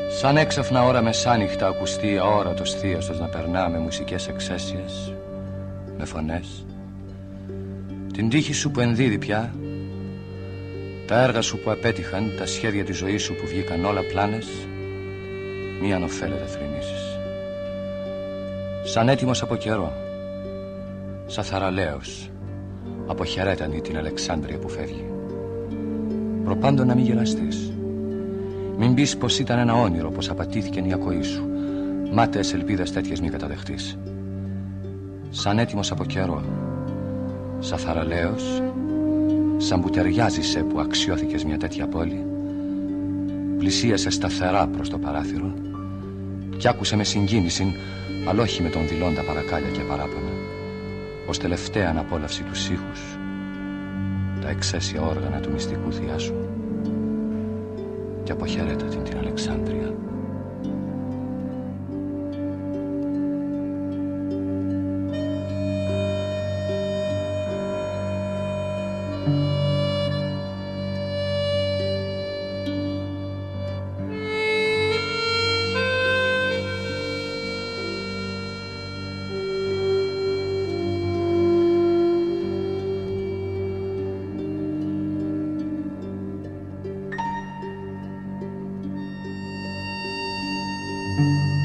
Σαν έξαφνα ώρα μεσάνυχτα ακουστεί αόρατος θείαστος να περνά με μουσικές εξαίσιες, με φωνές. Την τύχη σου που ενδίδει πια, τα έργα σου που απέτυχαν, τα σχέδια της ζωής σου που βγήκαν όλα πλάνες, μη ανοφέλεται θρηνήσεις. Σαν έτοιμος από καιρό, σαν θαραλέος, αποχαιρέτανη την Αλεξάνδρεια που φεύγει. Προπάντων να μην γελαστείς. Μην πεις πως ήταν ένα όνειρο, πως απατήθηκε η ακοή σου. Μάταιες ελπίδες τέτοιες μη καταδεχτείς. Σαν έτοιμος από καιρό, σαν θαραλέος, σαν που ταιριάζησε που αξιώθηκες μια τέτοια πόλη, πλησίασε σταθερά προς το παράθυρο κι άκουσε με συγκίνηση, αλλά όχι με τον δηλώντα παρακάλια και παράπονα, ως τελευταία αναπόλαυση του ήχους, τα εξαίσια όργανα του μυστικού θεία σου, και αποχαιρέτα την Αλεξάνδρεια. Mm-hmm.